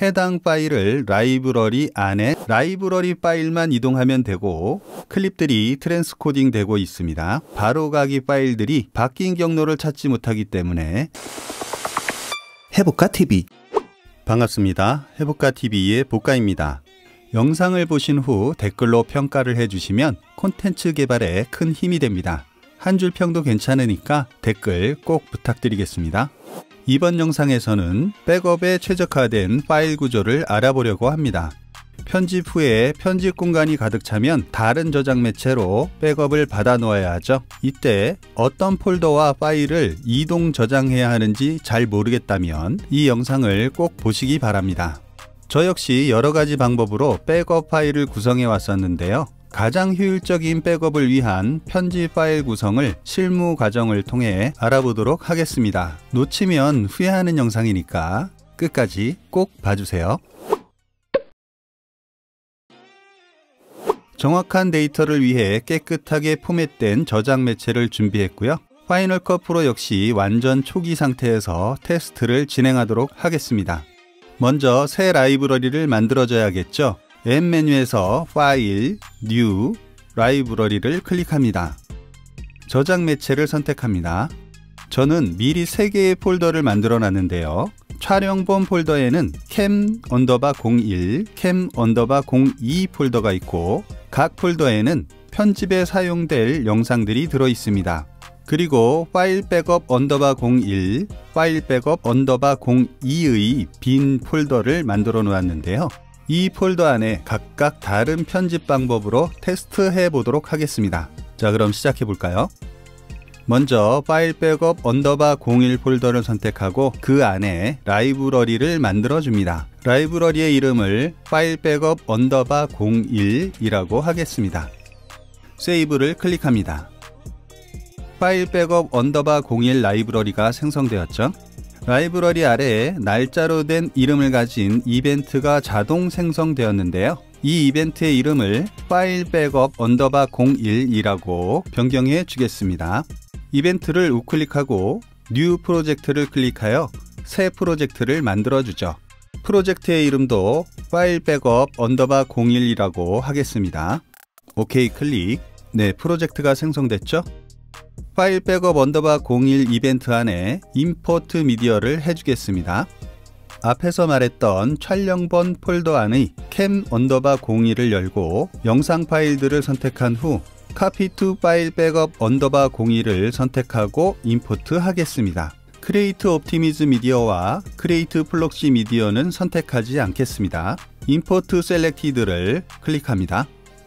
해당 파일을 라이브러리 안에 라이브러리 파일만 이동하면 되고 클립들이 트랜스코딩 되고 있습니다. 바로가기 파일들이 바뀐 경로를 찾지 못하기 때문에 해볼까TV 반갑습니다. 해볼까TV의 복가입니다. 영상을 보신 후 댓글로 평가를 해주시면 콘텐츠 개발에 큰 힘이 됩니다. 한 줄 평도 괜찮으니까 댓글 꼭 부탁드리겠습니다. 이번 영상에서는 백업에 최적화된 파일 구조를 알아보려고 합니다. 편집 후에 편집 공간이 가득 차면 다른 저장 매체로 백업을 받아 놓아야 하죠. 이때 어떤 폴더와 파일을 이동 저장해야 하는지 잘 모르겠다면 이 영상을 꼭 보시기 바랍니다. 저 역시 여러 가지 방법으로 백업 파일을 구성해 왔었는데요. 가장 효율적인 백업을 위한 편집 파일 구성을 실무 과정을 통해 알아보도록 하겠습니다. 놓치면 후회하는 영상이니까 끝까지 꼭 봐주세요. 정확한 데이터를 위해 깨끗하게 포맷된 저장 매체를 준비했고요. 파이널 컷 프로 역시 완전 초기 상태에서 테스트를 진행하도록 하겠습니다. 먼저 새 라이브러리를 만들어줘야겠죠. 앱 메뉴에서 파일, 뉴, 라이브러리를 클릭합니다. 저장 매체를 선택합니다. 저는 미리 3개의 폴더를 만들어 놨는데요. 촬영본 폴더에는 cam_01, cam_02 폴더가 있고 각 폴더에는 편집에 사용될 영상들이 들어 있습니다. 그리고 파일 백업 _01, 파일 백업 _02의 빈 폴더를 만들어 놓았는데요. 이 폴더 안에 각각 다른 편집 방법으로 테스트해 보도록 하겠습니다. 자, 그럼 시작해 볼까요? 먼저 파일 백업 _01 폴더를 선택하고 그 안에 라이브러리를 만들어 줍니다. 라이브러리의 이름을 파일 백업 _01이라고 하겠습니다. 세이브를 클릭합니다. 파일 백업 _01 라이브러리가 생성되었죠. 라이브러리 아래에 날짜로 된 이름을 가진 이벤트가 자동 생성되었는데요. 이 이벤트의 이름을 파일 백업 _01이라고 변경해 주겠습니다. 이벤트를 우클릭하고 뉴 프로젝트를 클릭하여 새 프로젝트를 만들어 주죠. 프로젝트의 이름도 파일 백업 _01이라고 하겠습니다. OK 클릭. 네, 프로젝트가 생성됐죠? 파일 백업 _01 이벤트 안에 임포트 미디어를 해주겠습니다. 앞에서 말했던 촬영본 폴더 안의 cam_01을 열고 영상 파일들을 선택한 후 copy to 파일 백업 _01을 선택하고 임포트 하겠습니다. create optimize 미디어와 create proxy 미디어는 선택하지 않겠습니다. import selected를 클릭합니다.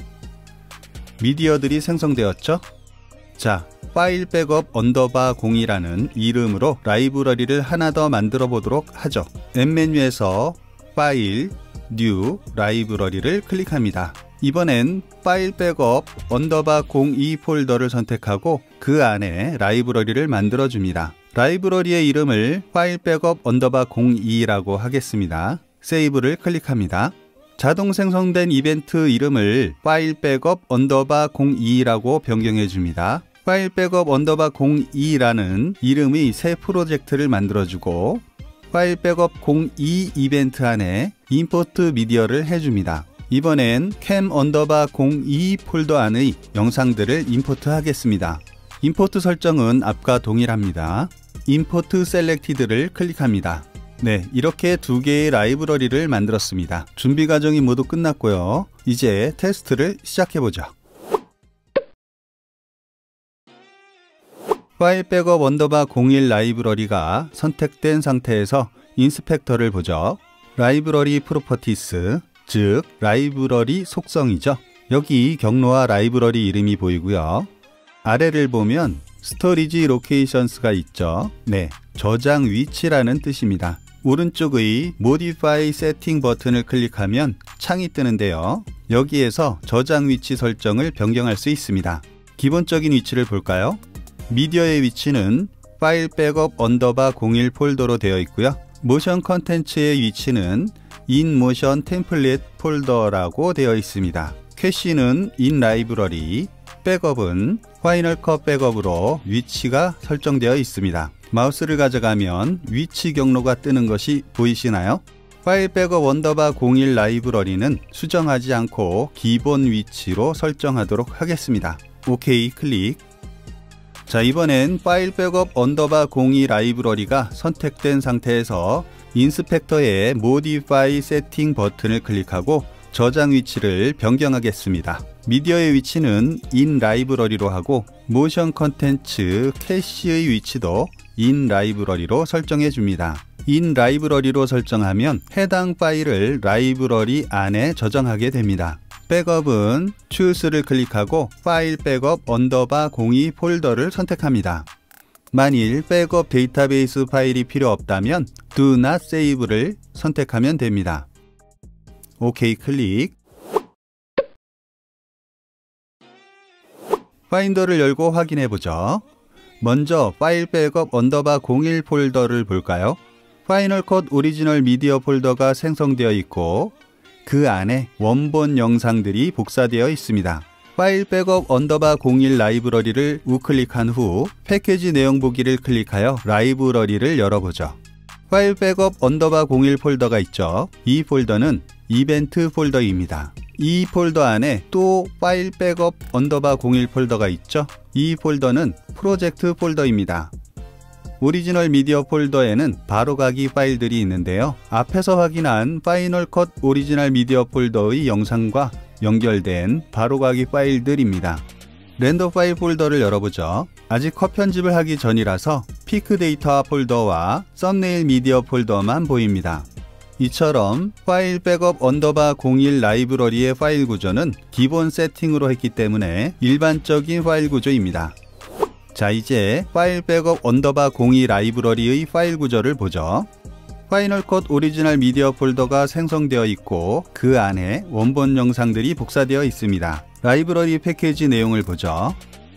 미디어들이 생성되었죠? 자, 파일 백업 _02라는 이름으로 라이브러리를 하나 더 만들어 보도록 하죠. 앱 메뉴에서 파일, 뉴, 라이브러리를 클릭합니다. 이번엔 파일 백업 _02 폴더를 선택하고 그 안에 라이브러리를 만들어 줍니다. 라이브러리의 이름을 파일 백업 _02라고 하겠습니다. 세이브를 클릭합니다. 자동 생성된 이벤트 이름을 파일 백업 _02라고 변경해 줍니다. 파일 백업 _02라는 이름의 새 프로젝트를 만들어주고 파일 백업 02 이벤트 안에 임포트 미디어를 해줍니다. 이번엔 cam_02 폴더 안의 영상들을 임포트 하겠습니다. 임포트 설정은 앞과 동일합니다. import selected를 클릭합니다. 네, 이렇게 2개의 라이브러리를 만들었습니다. 준비 과정이 모두 끝났고요. 이제 테스트를 시작해보죠. 파일 백업 _01 라이브러리가 선택된 상태에서 인스펙터를 보죠. 라이브러리 프로퍼티스, 즉 라이브러리 속성이죠. 여기 경로와 라이브러리 이름이 보이고요. 아래를 보면 스토리지 로케이션스가 있죠. 네, 저장 위치라는 뜻입니다. 오른쪽의 Modify Setting 버튼을 클릭하면 창이 뜨는데요. 여기에서 저장 위치 설정을 변경할 수 있습니다. 기본적인 위치를 볼까요? 미디어의 위치는 파일 백업 _01 폴더로 되어 있고요. 모션 컨텐츠의 위치는 In Motion Template 폴더라고 되어 있습니다. 캐시는 In Library, 백업은 파이널 컷 백업으로 위치가 설정되어 있습니다. 마우스를 가져가면 위치 경로가 뜨는 것이 보이시나요? 파일 백업 언더바 01 라이브러리는 수정하지 않고 기본 위치로 설정하도록 하겠습니다. OK 클릭. 자, 이번엔 파일 백업 언더바 02 라이브러리가 선택된 상태에서 인스펙터의 Modify Setting 버튼을 클릭하고 저장 위치를 변경하겠습니다. 미디어의 위치는 in 라이브러리로 하고 모션 컨텐츠 캐시의 위치도 in 라이브러리로 설정해 줍니다. in 라이브러리로 설정하면 해당 파일을 라이브러리 안에 저장하게 됩니다. 백업은 Choose를 클릭하고 파일 백업 언더바 02 폴더를 선택합니다. 만일 백업 데이터베이스 파일이 필요 없다면 Do Not Save를 선택하면 됩니다. OK 클릭. 파인더를 열고 확인해 보죠. 먼저 파일 백업 언더바 01 폴더를 볼까요? 파이널 컷 오리지널 미디어 폴더가 생성되어 있고 그 안에 원본 영상들이 복사되어 있습니다. 파일 백업 언더바 01 라이브러리를 우클릭한 후 패키지 내용 보기를 클릭하여 라이브러리를 열어보죠. 파일 백업 언더바 01 폴더가 있죠. 이 폴더는 이벤트 폴더입니다. 이 폴더 안에 또 파일 백업 언더바 01 폴더가 있죠. 이 폴더는 프로젝트 폴더입니다. 오리지널 미디어 폴더에는 바로가기 파일들이 있는데요. 앞에서 확인한 파이널 컷 오리지널 미디어 폴더의 영상과 연결된 바로가기 파일들입니다. 렌더 파일 폴더를 열어보죠. 아직 컷 편집을 하기 전이라서 피크 데이터 폴더와 썸네일 미디어 폴더만 보입니다. 이처럼 파일 백업 언더바 01 라이브러리의 파일 구조는 기본 세팅으로 했기 때문에 일반적인 파일 구조입니다. 자, 이제 파일 백업 언더바 02 라이브러리의 파일 구조를 보죠. 파이널 컷 오리지널 미디어 폴더가 생성되어 있고 그 안에 원본 영상들이 복사되어 있습니다. 라이브러리 패키지 내용을 보죠.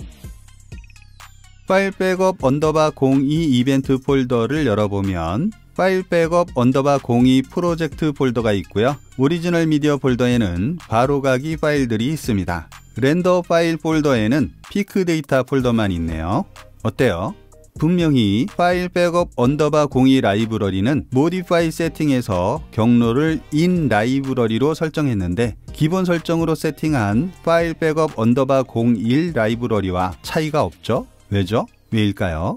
파일 백업 언더바 02 이벤트 폴더를 열어보면 파일 백업 언더바 02 프로젝트 폴더가 있고요. 오리지널 미디어 폴더에는 바로가기 파일들이 있습니다. 렌더 파일 폴더에는 피크 데이터 폴더만 있네요. 어때요? 분명히 파일 백업 언더바 02 라이브러리는 모디파이 세팅에서 경로를 in 라이브러리로 설정했는데 기본 설정으로 세팅한 파일 백업 언더바 01 라이브러리와 차이가 없죠? 왜죠? 왜일까요?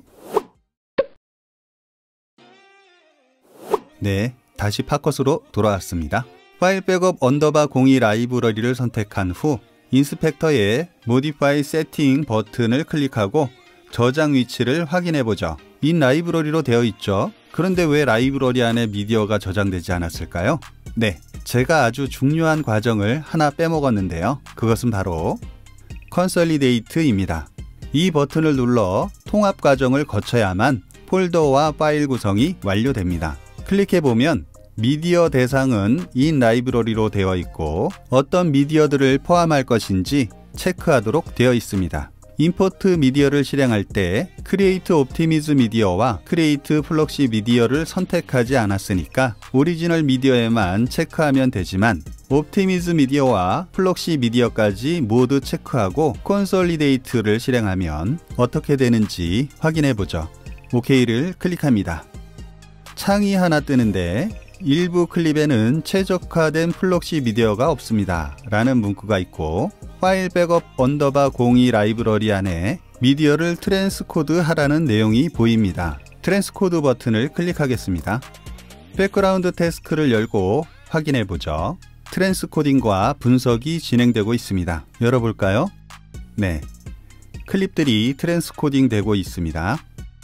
네, 다시 팟컷으로 돌아왔습니다. 파일 백업 언더바 02 라이브러리를 선택한 후 인스펙터의 Modify Setting 버튼을 클릭하고 저장 위치를 확인해 보죠. in 라이브러리로 되어 있죠. 그런데 왜 라이브러리 안에 미디어가 저장되지 않았을까요? 네, 제가 아주 중요한 과정을 하나 빼먹었는데요. 그것은 바로 Consolidate입니다. 이 버튼을 눌러 통합 과정을 거쳐야만 폴더와 파일 구성이 완료됩니다. 클릭해보면 미디어 대상은 in 라이브러리로 되어 있고 어떤 미디어들을 포함할 것인지 체크하도록 되어 있습니다. 임포트 미디어를 실행할 때 크리에이트 옵티미즈 미디어와 크리에이트 플럭시 미디어를 선택하지 않았으니까 오리지널 미디어에만 체크하면 되지만 옵티미즈 미디어와 플럭시 미디어까지 모두 체크하고 콘솔리데이트를 실행하면 어떻게 되는지 확인해 보죠. OK를 클릭합니다. 창이 하나 뜨는데 일부 클립에는 최적화된 플럭시 미디어가 없습니다 라는 문구가 있고 파일 백업 언더바 02 라이브러리 안에 미디어를 트랜스코드 하라는 내용이 보입니다. 트랜스코드 버튼을 클릭하겠습니다. 백그라운드 태스크를 열고 확인해 보죠. 트랜스코딩과 분석이 진행되고 있습니다. 열어볼까요? 네, 클립들이 트랜스코딩 되고 있습니다.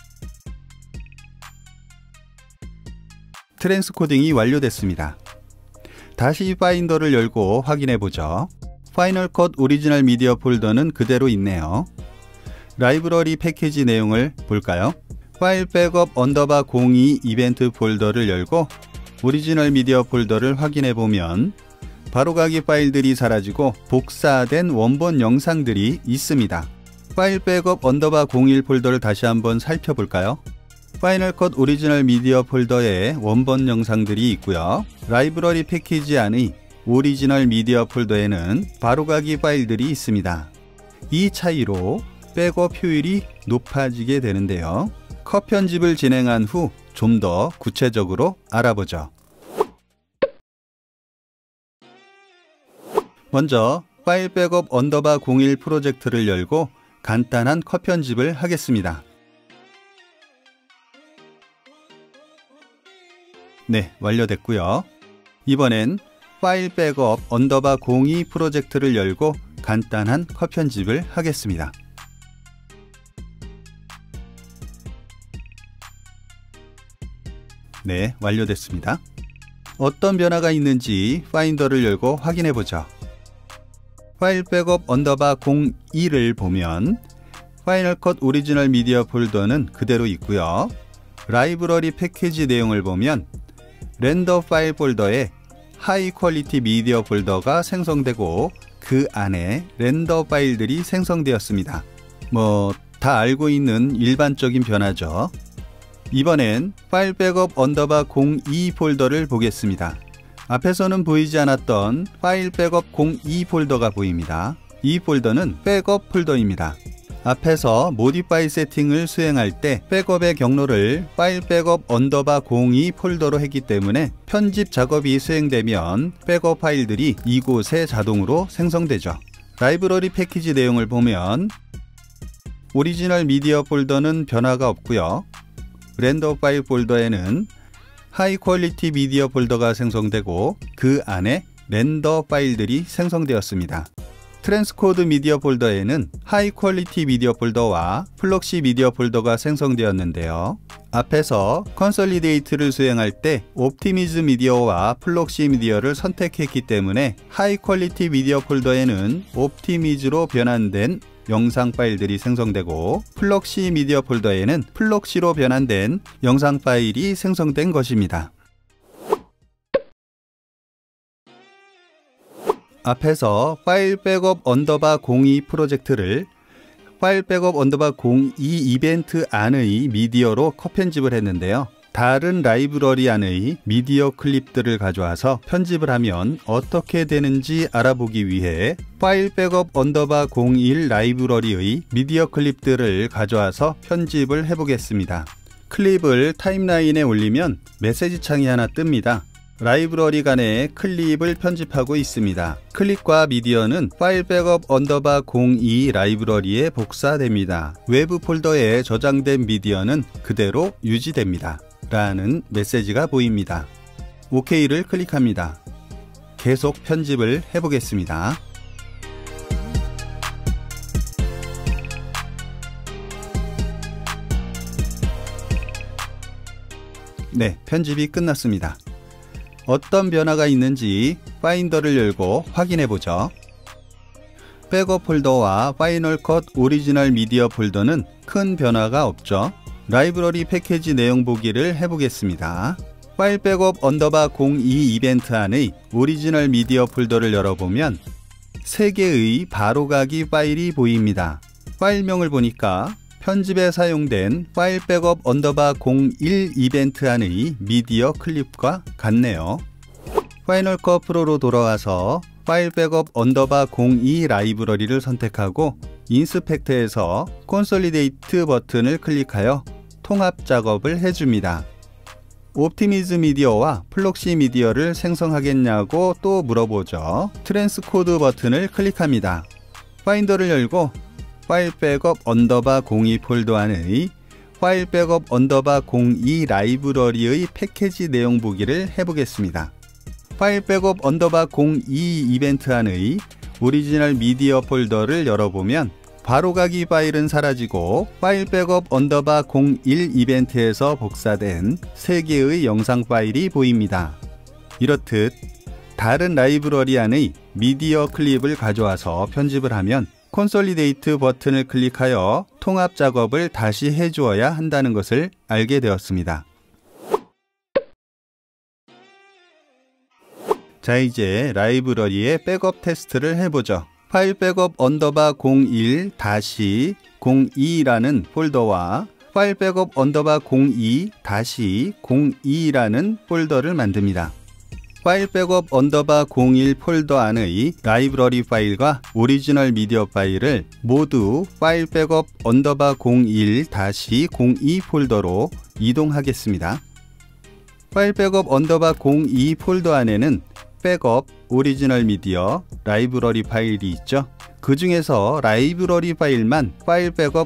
트랜스코딩이 완료됐습니다. 다시 파인더를 열고 확인해 보죠. 파이널 컷 오리지널 미디어 폴더는 그대로 있네요. 라이브러리 패키지 내용을 볼까요? 파일 백업 언더바 02 이벤트 폴더를 열고 오리지널 미디어 폴더를 확인해 보면 바로가기 파일들이 사라지고 복사된 원본 영상들이 있습니다. 파일 백업 언더바 01 폴더를 다시 한번 살펴볼까요? 파이널 컷 오리지널 미디어 폴더에 원본 영상들이 있고요. 라이브러리 패키지 안의 오리지널 미디어 폴더에는 바로가기 파일들이 있습니다. 이 차이로 백업 효율이 높아지게 되는데요. 컷 편집을 진행한 후 좀 더 구체적으로 알아보죠. 먼저 파일 백업 언더바 01 프로젝트를 열고 간단한 컷 편집을 하겠습니다. 네, 완료됐고요. 이번엔 파일 백업 언더바 02 프로젝트를 열고 간단한 컷 편집을 하겠습니다. 네, 완료됐습니다. 어떤 변화가 있는지 파인더를 열고 확인해 보죠. 파일 백업 언더바 02를 보면 파이널 컷 오리지널 미디어 폴더는 그대로 있고요. 라이브러리 패키지 내용을 보면 렌더 파일 폴더에 하이 퀄리티 미디어 폴더가 생성되고 그 안에 렌더 파일들이 생성되었습니다. 다 알고 있는 일반적인 변화죠. 이번엔 파일 백업 언더바 02 폴더를 보겠습니다. 앞에서는 보이지 않았던 파일 백업 02 폴더가 보입니다. 이 폴더는 백업 폴더입니다. 앞에서 모디파이 세팅을 수행할 때 백업의 경로를 파일 백업 언더바 02 폴더로 했기 때문에 편집 작업이 수행되면 백업 파일들이 이곳에 자동으로 생성되죠. 라이브러리 패키지 내용을 보면 오리지널 미디어 폴더는 변화가 없고요. 렌더 파일 폴더에는 하이 퀄리티 미디어 폴더가 생성되고 그 안에 렌더 파일들이 생성되었습니다. 트랜스코드 미디어 폴더에는 하이 퀄리티 미디어 폴더와 플럭시 미디어 폴더가 생성되었는데요. 앞에서 컨솔리데이트를 수행할 때 옵티미즈 미디어와 플럭시 미디어를 선택했기 때문에 하이 퀄리티 미디어 폴더에는 옵티미즈로 변환된 영상 파일들이 생성되고 플럭시 미디어 폴더에는 플럭시로 변환된 영상 파일이 생성된 것입니다. 앞에서 파일 백업 언더바 02 프로젝트를 파일 백업 언더바 02 이벤트 안의 미디어로 컷 편집을 했는데요. 다른 라이브러리 안의 미디어 클립들을 가져와서 편집을 하면 어떻게 되는지 알아보기 위해 파일 백업 언더바 01 라이브러리의 미디어 클립들을 가져와서 편집을 해보겠습니다. 클립을 타임라인에 올리면 메시지 창이 하나 뜹니다. 라이브러리 간의 클립을 편집하고 있습니다. 클립과 미디어는 파일 백업 언더바 02 라이브러리에 복사됩니다. 외부 폴더에 저장된 미디어는 그대로 유지됩니다. 라는 메시지가 보입니다. OK를 클릭합니다. 계속 편집을 해보겠습니다. 네, 편집이 끝났습니다. 어떤 변화가 있는지 파인더를 열고 확인해 보죠. 백업 폴더와 파이널 컷 오리지널 미디어 폴더는 큰 변화가 없죠. 라이브러리 패키지 내용 보기를 해보겠습니다. 파일 백업 언더바 02 이벤트 안의 오리지널 미디어 폴더를 열어보면 3개의 바로가기 파일이 보입니다. 파일명을 보니까 편집에 사용된 파일 백업 언더바 01 이벤트 안의 미디어 클립과 같네요. 파이널 컷 프로로 돌아와서 파일 백업 언더바 02 라이브러리를 선택하고 인스펙트에서 컨솔리데이트 버튼을 클릭하여 통합 작업을 해줍니다. 옵티미즈 미디어와 플럭시 미디어를 생성하겠냐고 또 물어보죠. 트랜스코드 버튼을 클릭합니다. 파인더를 열고 파일 백업 언더바 02 폴더 안의 파일 백업 언더바 02 라이브러리의 패키지 내용 보기를 해보겠습니다. 파일 백업 언더바 02 이벤트 안의 오리지널 미디어 폴더를 열어보면 바로가기 파일은 사라지고 파일 백업 언더바 01 이벤트에서 복사된 3개의 영상 파일이 보입니다. 이렇듯 다른 라이브러리 안의 미디어 클립을 가져와서 편집을 하면 컨솔리데이트 버튼을 클릭하여 통합 작업을 다시 해주어야 한다는 것을 알게 되었습니다. 자, 이제 라이브러리의 백업 테스트를 해보죠. 파일 백업 언더바 01-02라는 폴더와 파일 백업 언더바 02-02라는 폴더를 만듭니다. 파일 백업 언더바 01 폴더 안의 라이브러리 파일과 오리지널 미디어 파일을 모두 파일 백업 언더바 01-02 폴더로 이동하겠습니다. 파일 백업 언더바 02 폴더 안에는 백업, 오리지널 미디어, 라이브러리 파일이 있죠. 그 중에서 라이브러리 파일만 파일 백업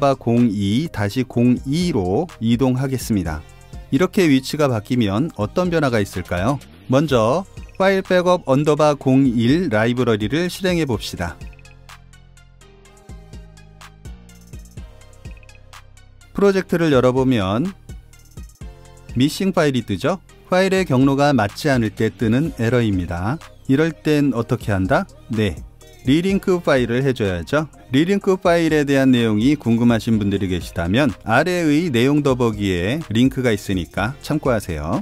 _02-02로 이동하겠습니다. 이렇게 위치가 바뀌면 어떤 변화가 있을까요? 먼저 파일 백업 _01 라이브러리를 실행해 봅시다. 프로젝트를 열어보면 미싱 파일이 뜨죠? 파일의 경로가 맞지 않을 때 뜨는 에러입니다. 이럴 땐 어떻게 한다? 네, 리링크 파일을 해줘야죠. 리링크 파일에 대한 내용이 궁금하신 분들이 계시다면 아래의 내용 더보기에 링크가 있으니까 참고하세요.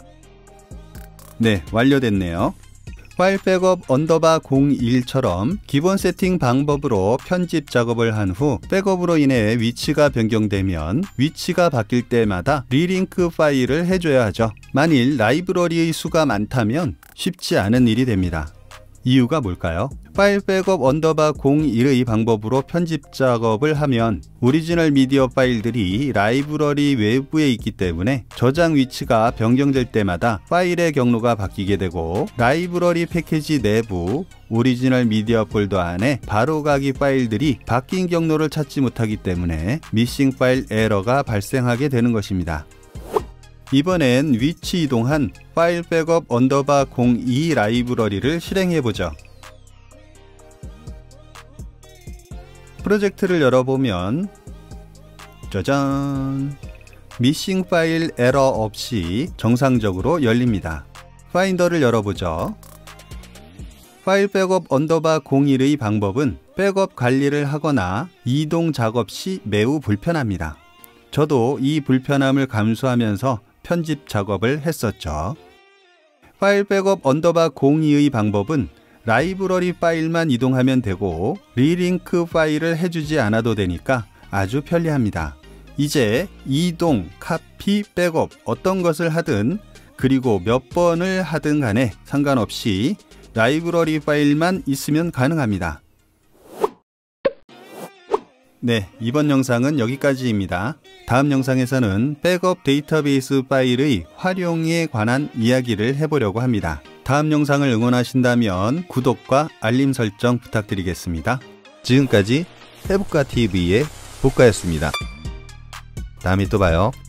네, 완료됐네요. 파일 백업 _01처럼 기본 세팅 방법으로 편집 작업을 한 후 백업으로 인해 위치가 변경되면 위치가 바뀔 때마다 리링크 파일을 해줘야 하죠. 만일 라이브러리의 수가 많다면 쉽지 않은 일이 됩니다. 이유가 뭘까요? 파일 백업 _01의 방법으로 편집 작업을 하면 오리지널 미디어 파일들이 라이브러리 외부에 있기 때문에 저장 위치가 변경될 때마다 파일의 경로가 바뀌게 되고 라이브러리 패키지 내부 오리지널 미디어 폴더 안에 바로가기 파일들이 바뀐 경로를 찾지 못하기 때문에 미싱 파일 에러가 발생하게 되는 것입니다. 이번엔 위치 이동한 파일 백업 _02 라이브러리를 실행해보죠. 프로젝트를 열어보면 짜잔! 미싱 파일 에러 없이 정상적으로 열립니다. 파인더를 열어보죠. 파일 백업 _01의 방법은 백업 관리를 하거나 이동 작업 시 매우 불편합니다. 저도 이 불편함을 감수하면서 편집 작업을 했었죠. 파일 백업 _02의 방법은 라이브러리 파일만 이동하면 되고 리링크 파일을 해주지 않아도 되니까 아주 편리합니다. 이제 이동, 카피, 백업 어떤 것을 하든 그리고 몇 번을 하든 간에 상관없이 라이브러리 파일만 있으면 가능합니다. 네, 이번 영상은 여기까지입니다. 다음 영상에서는 백업 데이터베이스 파일의 활용에 관한 이야기를 해보려고 합니다. 다음 영상을 응원하신다면 구독과 알림 설정 부탁드리겠습니다. 지금까지 해볼까TV의 복가였습니다. 다음에 또 봐요.